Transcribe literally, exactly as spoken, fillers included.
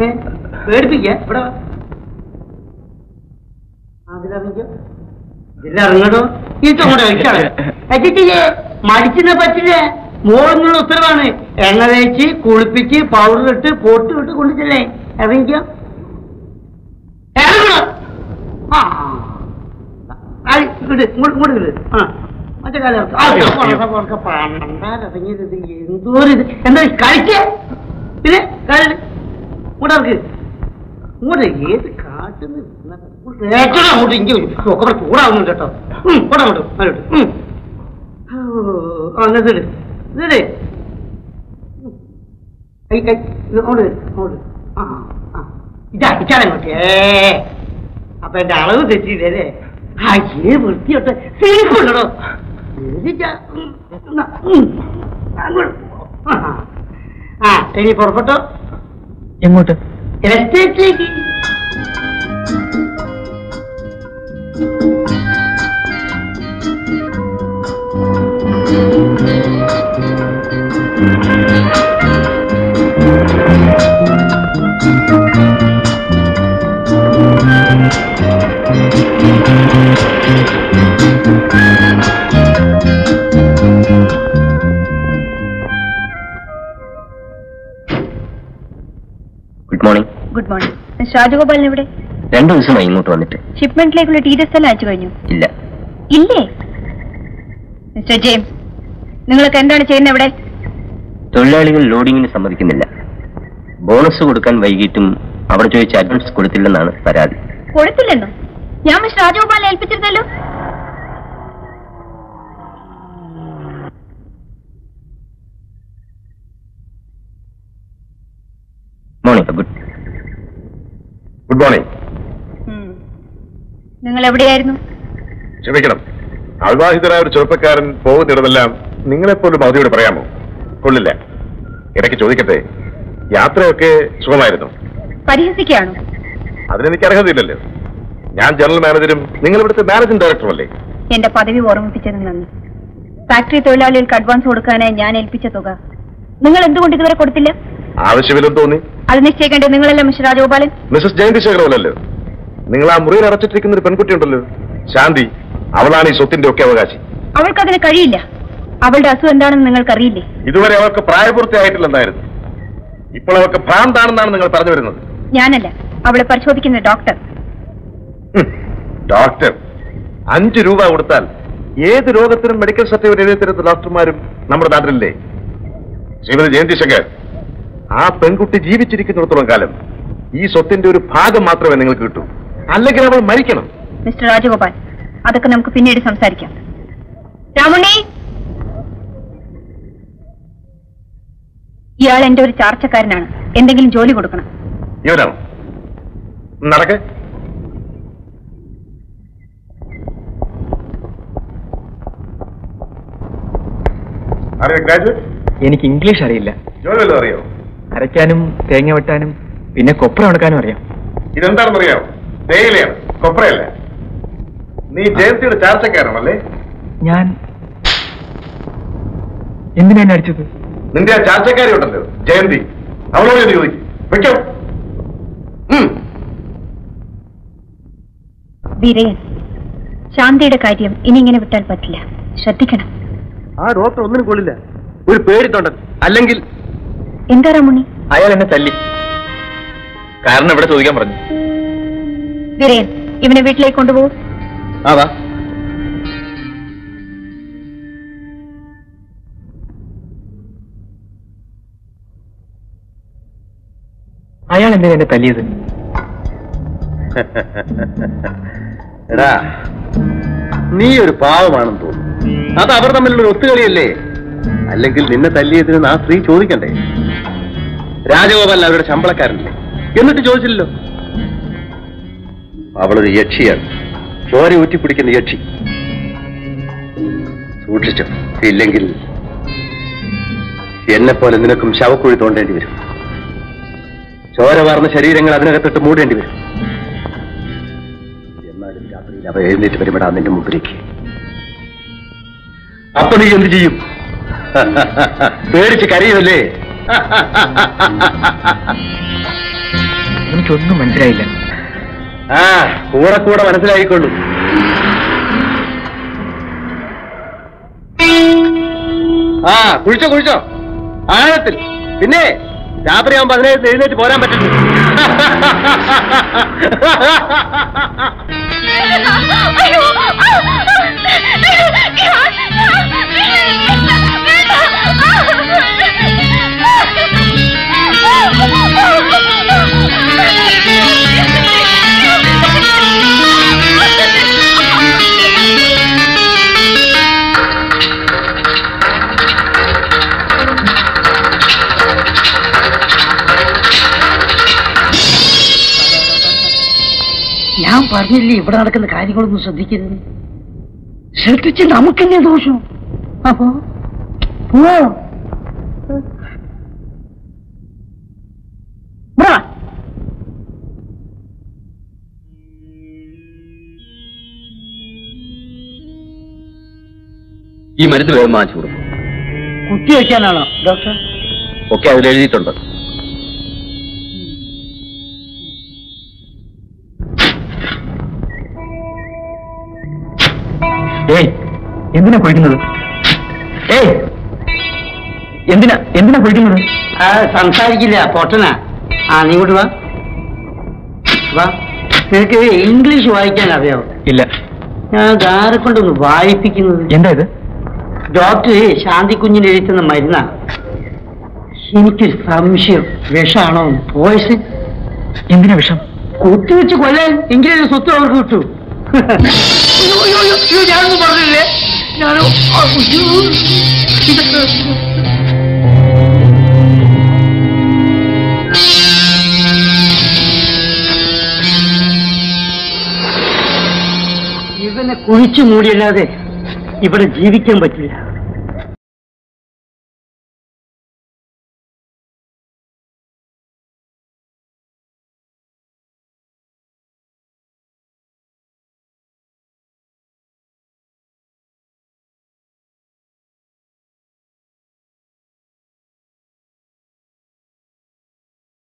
പേടിപ്പിക്ക ഇവിടെ അതിലിറങ്ങിക്കോ ഇതിലിറങ്ങടോ ഇങ്ങോട്ട് വയ്ക്കാണ് മടിച്ചിനെ പറ്റില്ലേ മോളിനുള്ള ഉത്തരവാണ് എണ്ണ തേച്ച് കുളിപ്പിച്ച് പൗഡർ ഇട്ട് പൊട്ട് ഇട്ട് കൊണ്ടിച്ചല്ലേ ഇറങ്ങിക്കോ ഇറങ്ങണോ ആ ഇങ്ങോട്ട് ഇങ്ങോട്ട് ഇങ്ങോട്ട് ആ മറ്റേ കാലം എന്തോരിത് എന്താ കഴിക്കേ പിന്നെ കാര്യം ഇങ്ങോട്ട് ഇറക്ക് ഇങ്ങോട്ട് ഏത് കാട്ടുന്ന അങ്ങോട്ട് ഇഞ്ചി ഒക്കെ ചൂടാവുന്നുണ്ട് കേട്ടോ കൂടാങ്ങോട്ട് അങ്ങോട്ട് ആ എന്നിട്ട് ഇതേ കൈ കൈ അങ്ങോട്ട് അങ്ങോട്ട് ആ ആ ഇതാ ഇച്ചാളങ്ങോട്ട് ഏ അപ്പൊ എന്റെ അളവ് തെറ്റിയില്ലേ ആ ഏ വൃത്തിയോട്ടെ സേഫുണ്ടോ ആ ഇനി പുറപ്പെട്ടോ എങ്ങോട്ട് എസ്റ്റേറ്റിലേക്ക് good morning. Good morning. Mister Rajagopalan എവിടെ? രണ്ടു ദിവസമായി ഇങ്ങോട്ട് വന്നിട്ട്. ഷിപ്മെന്റിലേക്കുള്ള ഡീറ്റെയിൽസ് എല്ലാം അയച്ചു കഴിഞ്ഞു? ഇല്ല. ഇല്ലേ? മിസ്റ്റർ ജെയിംസ്, നിങ്ങളൊക്കെ എന്താണ് ചെയ്യുന്നത് ഇവിടെ? തൊഴിലാളികൾ ലോഡിങ്ങിന് സമ്മതിക്കുന്നില്ല. ബോണസ് കൊടുക്കാൻ വൈകിട്ടും അവിടെ ചോദിച്ച അഡ്വാൻസ് കൊടുത്തില്ലെന്നാണ് പരാതി. കൊടുത്തില്ലെന്നോ? ഞാൻ മിസ്റ്റർ രാജഗോപാലനെ ഏൽപ്പിച്ചിരുന്നല്ലോ. മോർണിംഗ്. Good good morning. നിങ്ങൾ എവിടെയായിരുന്നു? ക്ഷമിക്കണം, അവിവാഹിതരായ ഒരു ചെറുപ്പക്കാരൻ പോകുന്നിടമെല്ലാം നിങ്ങളെപ്പോലും അവധിയോട് പറയാമോ? കൊള്ളില്ല. ഇടയ്ക്ക് ചോദിക്കട്ടെ, യാത്രയൊക്കെ സുഖമായിരുന്നു? പരിഹസിക്കുകയാണോ? അതിനെനിക്ക് അർഹതയില്ലല്ലോ. ഞാൻ ജനറൽ മാനേജരും നിങ്ങൾ ഇവിടുത്തെ മാനേജിംഗ് ഡയറക്ടറും അല്ലേ? എന്റെ പദവി ഓർമ്മിപ്പിച്ചതിന് നന്ദി. ഫാക്ടറി തൊഴിലാളികൾക്ക് അഡ്വാൻസ് കൊടുക്കാനായി ഞാൻ ഏൽപ്പിച്ച തുക നിങ്ങൾ എന്തുകൊണ്ട് ഇതുവരെ കൊടുത്തില്ല? ആവശ്യമില്ലെന്ന് തോന്നി. അത് നിശ്ചയിക്കേണ്ടത് നിങ്ങളല്ല മിസ്റ്റർ രാജഗോപാലൻ. മിസസ് ജയന്തി ശേഖരമല്ലല്ലോ. നിങ്ങൾ ആ മുറിയിൽ അടച്ചിട്ടിരിക്കുന്ന ഒരു പെൺകുട്ടി ഉണ്ടല്ലോ, ശാന്തി. അവളാണ് ഈ സ്വത്തിന്റെ ഒക്കെ അവകാശി. അവൾക്കതിന് കഴിയില്ല. അവളുടെ അസുഖം എന്താണെന്ന് നിങ്ങൾക്കറിയില്ലേ? ഇതുവരെ അവൾക്ക് പ്രായപൂർത്തിയായിട്ടില്ലെന്നായിരുന്നു. ഇപ്പോൾ അവൾക്ക് ഭ്രാന്താണെന്നാണ് നിങ്ങൾ പറഞ്ഞു വരുന്നത്. ഞാനല്ല, അവളെ പരിശോധിക്കുന്ന ഡോക്ടർ. ഡോക്ടർ അഞ്ചു രൂപ കൊടുത്താൽ ഏത് രോഗത്തിനും മെഡിക്കൽ സർട്ടിഫിക്കറ്റ് എഴുതി തരുന്ന ഡോക്ടർമാരും നമ്മുടെ നാട്ടിലില്ലേ? ശ്രീമതി ജയന്തി ശങ്കർ, ആ പെൺകുട്ടി ജീവിച്ചിരിക്കുന്നിടത്തോളം കാലം ഈ സ്വത്തിന്റെ ഒരു ഭാഗം മാത്രമേ നിങ്ങൾക്ക് കിട്ടൂ. അല്ലെങ്കിൽ അവൾ മരിക്കണം. മിസ്റ്റർ രാജഗോപാൽ, അതൊക്കെ നമുക്ക് പിന്നീട് സംസാരിക്കാം. രാമുണ്ണി, ഇയാൾ എന്റെ ഒരു ചാർച്ചക്കാരനാണ്. എന്തെങ്കിലും ജോലി കൊടുക്കണം. ഇവനാണോ? നടക്ക്. എനിക്ക് ഇംഗ്ലീഷ് അറിയില്ല. ജോലി വല്ലതും അറിയോ? അരയ്ക്കാനും തേങ്ങ വെട്ടാനും പിന്നെ കൊപ്ര ഉണക്കാനും അറിയാം. ഇതെന്താണെന്ന് അറിയാമോ? തേയിലയാണ്, കൊപ്രയല്ല. നീ ജയന്തിയുടെ ചാർച്ചക്കാരനല്ലേ? ഞാൻ എന്തിനാ എന്നെ അടിച്ചത്? നിന്റെ ആ ചാർച്ചക്കാരി ഉണ്ടല്ലോ ജയന്തി, അവളോട് എന്ന് ചോദിക്കും. വെക്കോ. വീരയൻ, ശാന്തിയുടെ കാര്യം ഇനി ഇങ്ങനെ വിട്ടാൽ പറ്റില്ല. ശ്രദ്ധിക്കണം. ആ ഡോക്ടർ ഒന്നിനും കൊള്ളില്ല. ഒരു പേടിത്തൊണ്ടൻ. അല്ലെങ്കിൽ എന്താ രാമുണ്ണി? അയാൾ എന്നെ തല്ലി. കാരണം ഇവിടെ ചോദിക്കാൻ പറഞ്ഞു. വീരയൻ, ഇവനെ വീട്ടിലേക്ക് കൊണ്ടുപോകും. ആവാ. അയാൾ എന്തിനാ എന്നെ തല്ലിയത്? എടാ, നീ ഒരു പാവമാണെന്ന് തോന്നുന്നു. അത് അവർ തമ്മിലുള്ള ഒത്തുകളിയല്ലേ? അല്ലെങ്കിൽ നിന്നെ തല്ലിയതിന് ആ സ്ത്രീ ചോദിക്കണ്ടേ? രാജഗോപാലൻ അവരുടെ ശമ്പളക്കാരനല്ലേ? എന്നിട്ട് ചോദിച്ചില്ലല്ലോ. അവളൊരു യക്ഷിയാണ്, ചോര ഊറ്റിപ്പിടിക്കുന്ന യക്ഷി. സൂക്ഷിച്ചോ, ഇല്ലെങ്കിൽ എന്നെ പോലെ നിനക്കും ശവക്കുഴി തോണ്ടേണ്ടി വരും. ചോര വാർന്ന ശരീരങ്ങൾ അതിനകത്തിട്ട് മൂടേണ്ടി വരും. എന്നാലും രാത്രിയിൽ അവ എഴുന്നേറ്റ് വരുമ്പോഴാ നിന്റെ മുമ്പിലേക്ക്. അപ്പൊ നീ എന്ത് ചെയ്യും? പേടിച്ച് കരയുമല്ലേ? എനിക്കൊന്നും മനസ്സിലായില്ല. ആ കൂടെ കൂടെ മനസ്സിലായിക്കൊള്ളു. ആ കുഴിച്ചോ കുഴിച്ചോ ആഴത്തിൽ. പിന്നെ രാത്രി ആവുമ്പോ പതിനേഴ് എഴുന്നേറ്റ് പോരാൻ പറ്റില്ല. ഞാൻ പറഞ്ഞില്ലേ ഇവിടെ നടക്കുന്ന കാര്യങ്ങളൊന്നും ശ്രദ്ധിക്കരുത്. ശ്രദ്ധിച്ച് നമുക്കെന്നെ ദോഷം. അപ്പോ ഈ മരുന്ന് വേഗം വാങ്ങിച്ചു കൊടുക്കും. കുത്തി വയ്ക്കാനാണോ ഡോക്ടർ? ഒക്കെ അതിൽ എഴുതിയിട്ടുണ്ട്. ഏയ് എന്തിനാ കുഴിക്കുന്നത്? ഏയ് എന്തിനാ എന്തിനാ കുഴിക്കുന്നത്? ആ സംസാരിക്കില്ല പൊട്ടനാ. ആ നീ കൂട്ട് വാ വാ. നിനക്ക് ഇംഗ്ലീഷ് വായിക്കാൻ അറിയാവോ? ഇല്ല. ഞാൻ ധാരെ കൊണ്ടൊന്ന് വായിപ്പിക്കുന്നത്. എന്താ ഇത്? ഡോക്ടർ ശാന്തി കുഞ്ഞിന് എഴുതുന്ന മരുന്നാ. എനിക്കൊരു സംശയം, വിഷാണോ? പോയസ്. എന്തിനാ വിഷം? കുത്തിവെച്ച് കൊല്ലാൻ. എങ്കിലും സ്വത്ത് അവർക്ക് കിട്ടൂ. ഞാനൊന്നും പറഞ്ഞില്ലേ? ഞാനോ ഇവനെ കുഴിച്ചു മൂടിയല്ലാതെ ഇവിടെ ജീവിക്കാൻ പറ്റില്ല.